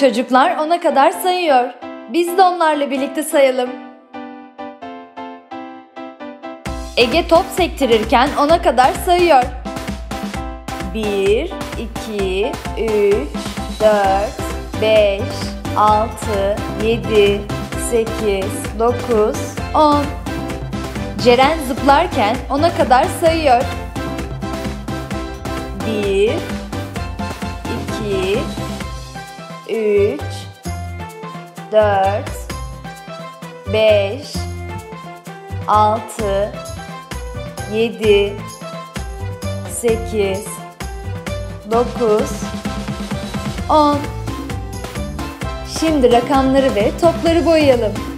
Çocuklar 10'a kadar sayıyor. Biz de onlarla birlikte sayalım. Ege top sektirirken 10'a kadar sayıyor. 1, 2, 3, 4, 5, 6, 7, 8, 9, 10. Ceren zıplarken 10'a kadar sayıyor. 1, 2, 3, 4, 5, 6, 7, 8, 9, 10. Şimdi rakamları ve topları boyayalım.